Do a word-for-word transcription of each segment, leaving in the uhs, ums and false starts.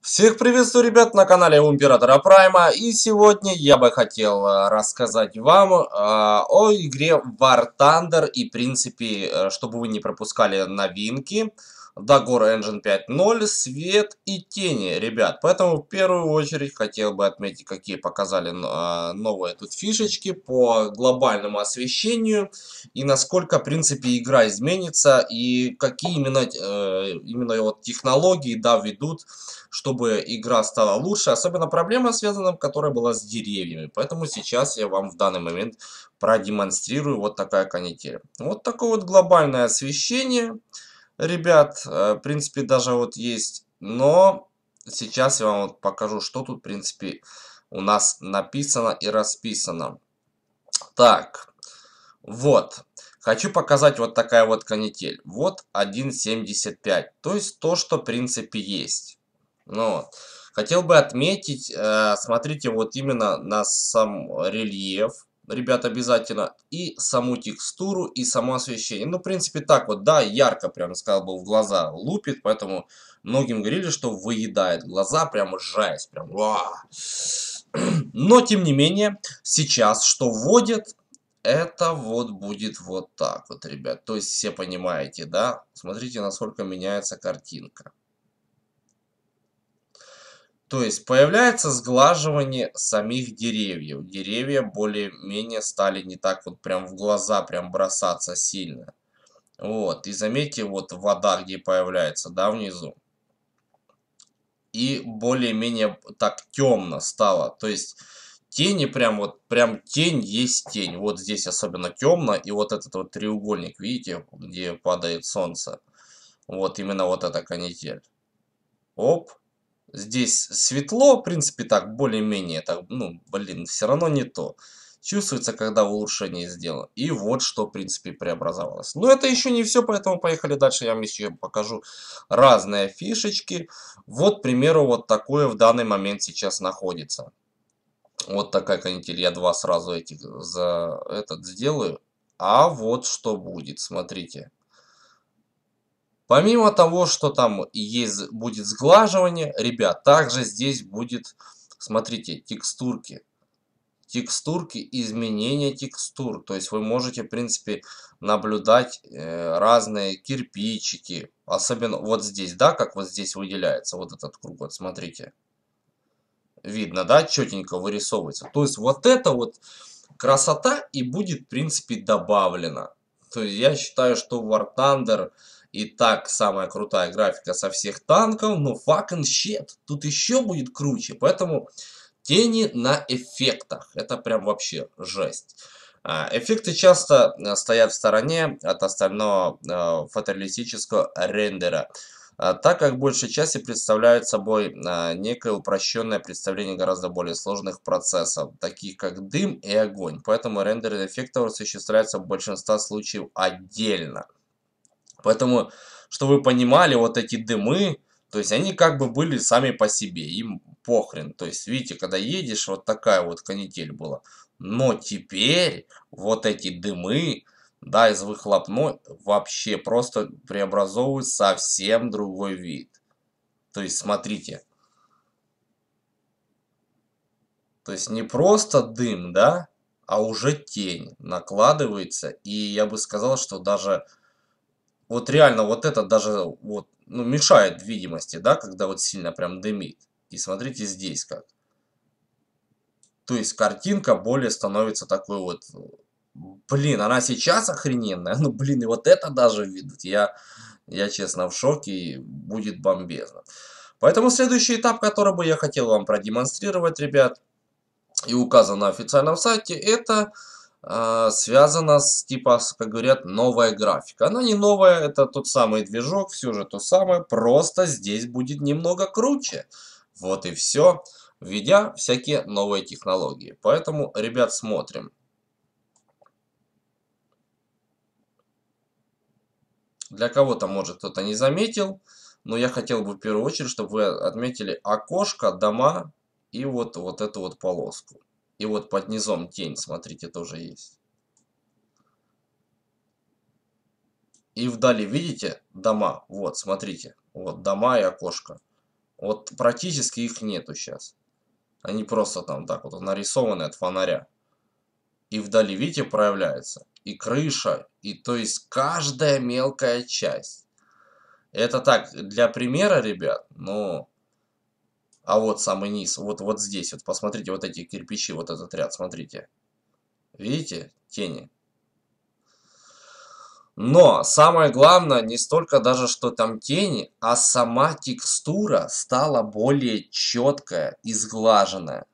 Всех приветствую, ребят, на канале у Императора Прайма. И сегодня я бы хотел э, рассказать вам э, о игре War Thunder и, в принципе, э, чтобы вы не пропускали новинки. Dagor Engine пять ноль, свет и тени, ребят. Поэтому в первую очередь хотел бы отметить, какие показали э, новые тут фишечки по глобальному освещению. И насколько, в принципе, игра изменится. И какие именно, э, именно вот технологии, да, ведут, чтобы игра стала лучше. Особенно проблема связана, которая была с деревьями. Поэтому сейчас я вам в данный момент продемонстрирую вот такая канитель. Вот такое вот глобальное освещение, ребят. В принципе, даже вот есть. Но сейчас я вам вот покажу, что тут, в принципе, у нас написано и расписано. Так, вот. Хочу показать вот такая вот канитель. Вот один семьдесят пять. То есть то, что в принципе есть. Ну, хотел бы отметить, э, смотрите, вот именно на сам рельеф, ребят, обязательно, и саму текстуру, и само освещение. Ну, в принципе, так вот, да, ярко, прям сказал бы, в глаза лупит, поэтому многим говорили, что выедает глаза, прям жесть, прям, уа. Но, тем не менее, сейчас что вводят, это вот будет вот так вот, ребят. То есть, все понимаете, да? Смотрите, насколько меняется картинка. То есть появляется сглаживание самих деревьев. Деревья более-менее стали не так вот прям в глаза прям бросаться сильно. Вот. И заметьте, вот вода, где появляется, да, внизу. И более-менее так темно стало. То есть тени прям вот, прям тень есть тень. Вот здесь особенно темно. И вот этот вот треугольник, видите, где падает солнце. Вот именно вот эта канитель. Оп. Здесь светло, в принципе, так, более-менее, так, ну, блин, все равно не то. Чувствуется, когда улучшение сделано. И вот что, в принципе, преобразовалось. Но это еще не все, поэтому поехали дальше. Я вам еще покажу разные фишечки. Вот, к примеру, вот такое в данный момент сейчас находится. Вот такая канитель. Я два сразу этих за этот сделаю. А вот что будет, смотрите. Помимо того, что там есть, будет сглаживание, ребят, также здесь будет, смотрите, текстурки. Текстурки, изменения текстур. То есть вы можете, в принципе, наблюдать э, разные кирпичики. Особенно вот здесь, да, как вот здесь выделяется вот этот круг. Вот смотрите. Видно, да, четенько вырисовывается. То есть вот это вот красота и будет, в принципе, добавлена. То есть я считаю, что War Thunder и так самая крутая графика со всех танков, но fucking shit, тут еще будет круче. Поэтому тени на эффектах, это прям вообще жесть. А, эффекты часто а, стоят в стороне от остального а, фотореалистического рендера, а, так как большей части представляют собой а, некое упрощенное представление гораздо более сложных процессов, таких как дым и огонь. Поэтому рендер эффектов осуществляется в большинстве случаев отдельно. Поэтому, чтобы вы понимали, вот эти дымы, то есть они как бы были сами по себе, им похрен. То есть, видите, когда едешь, вот такая вот канитель была. Но теперь вот эти дымы, да, из выхлопной вообще просто преобразовывают совсем другой вид. То есть, смотрите. То есть не просто дым, да, а уже тень накладывается. И я бы сказал, что даже вот реально вот это даже вот, ну, мешает видимости, да, когда вот сильно прям дымит. И смотрите здесь как. То есть картинка более становится такой вот, блин, она сейчас охрененная, ну, блин, и вот это даже видеть, я, я честно в шоке, и будет бомбезно. Поэтому следующий этап, который бы я хотел вам продемонстрировать, ребят, и указан на официальном сайте, это э, связано с, типа, с, как говорят, новая графика. Она не новая, это тот самый движок, все же то самое, просто здесь будет немного круче. Вот и все, введя всякие новые технологии. Поэтому, ребят, смотрим. Для кого-то, может, кто-то не заметил, но я хотел бы в первую очередь, чтобы вы отметили окошко, дома и вот, вот эту вот полоску. И вот под низом тень, смотрите, тоже есть. И вдали, видите, дома? Вот, смотрите. Вот, дома и окошко. Вот практически их нету сейчас. Они просто там так вот нарисованы от фонаря. И вдали, видите, проявляется. И крыша, и то есть каждая мелкая часть. Это так, для примера, ребят, но... А вот самый низ, вот, вот здесь, вот посмотрите, вот эти кирпичи, вот этот ряд, смотрите. Видите? Тени. Но самое главное не столько даже, что там тени, а сама текстура стала более четкая и сглаженная.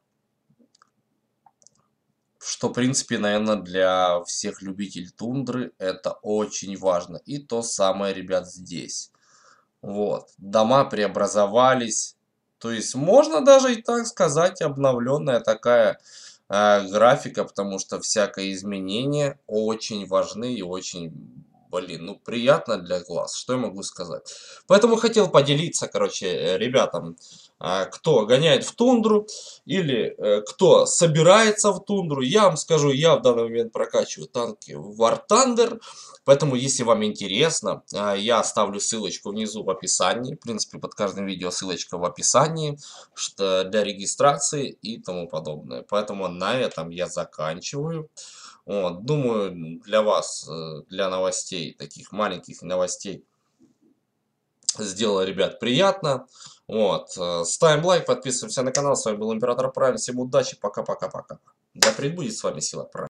Что, в принципе, наверное, для всех любителей тундры это очень важно. И то самое, ребят, здесь. Вот. Дома преобразовались. То есть можно даже и так сказать, обновленная такая э, графика, потому что всякое изменение очень важны и очень, блин, ну приятно для глаз. Что я могу сказать? Поэтому хотел поделиться, короче, э, ребятам, э, кто гоняет в тундру или э, кто собирается в тундру. Я вам скажу, я в данный момент прокачиваю танки War Thunder. Поэтому, если вам интересно, а, я оставлю ссылочку внизу в описании. В принципе, под каждым видео ссылочка в описании, что для регистрации и тому подобное. Поэтому на этом я заканчиваю. Вот, думаю, для вас, э, для новостей, таких маленьких новостей, сделала, ребят, приятно. Вот, э, ставим лайк, подписываемся на канал. С вами был Император Прайм. Всем удачи, пока-пока-пока. Да пребудет с вами сила Прайм.